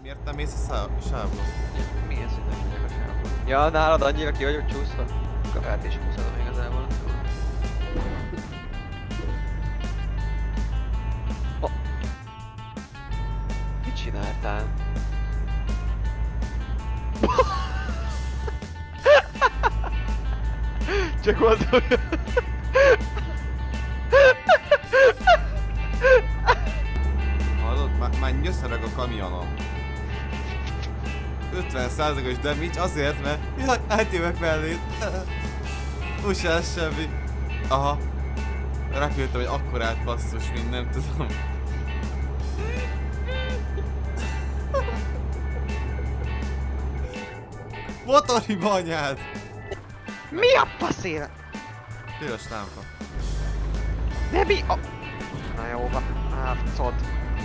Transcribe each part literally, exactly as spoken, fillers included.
Miért nem mész a sávba? Milyen szinten megyek a sávba? Ja, nálad annyira ki vagyok csúszva? Kavát is húzhatom igazából. Oh. Mit csináltál? Csak mondom. Hallod? Már, már nyöszereg a kamionom. ötven százalékos damage azért, mert jaj, átjövök mellét. Úgyse lesz semmi. Aha. Repültem, hogy akkorát basszus, mint nem tudom. Motorhiba anyád! Mi a faszéle? Piros lámpa. De mi a... Na jó van, átszod.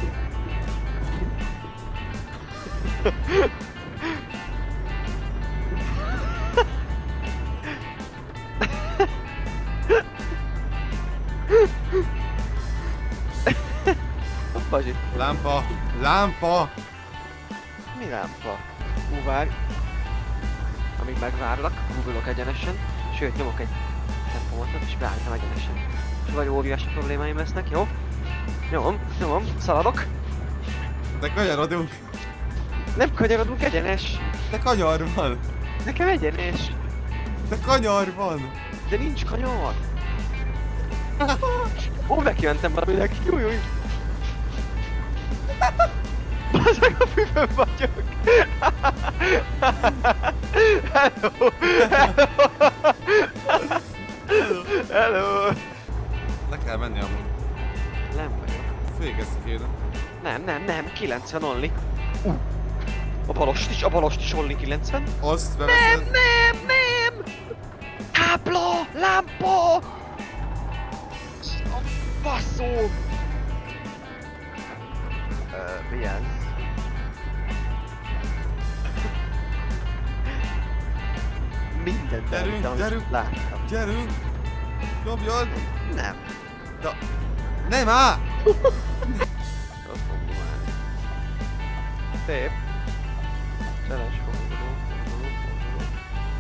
Bazsi. Lámpa! Lámpa! Mi lámpa? Hú, várj. Amíg megvárlak, googolok egyenesen. Sőt, nyomok egy tempómatot és beállítom egyenesen. És vagy óriási problémáim lesznek, jó? Nyomom, nyomom, szaladok. De kanyarodunk! Nem kanyarodunk, egyenes. De kanyar van! Nekem egyenes. De kanyar van! De nincs kanyar. Ó, nekimentem valaminek, jó, jó. Bazzeg, a füvön vagyok! Hello! Hello! Hello! Le kell menni amúgy. Nem vagyok. Fékezni kéne. Nem, nem, nem, kilencven only. Uh. A balost is, a balost is only kilencven. Azt Nem, beveszed. nem, nem! Tábla! Lámpa! A faszó! Uh, mi ez? Mindent Gyerünk, elvittem, gyerünk! amit láttam. Gyerünk! Dobjon! Nem. Da... Nem á! Ott fogom állni. Szép. Cseles forduló, forduló, forduló.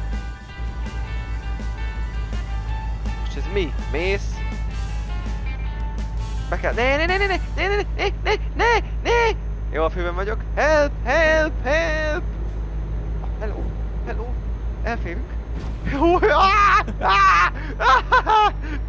Most ez mi? Mész? Be kell... Ne, ne, ne, ne, ne, ne, ne, ne, ne, ne, ne! Jó, a főben vagyok. Help, help, help! Hello, hello. Elférünk. Jó, áh, áh, áh,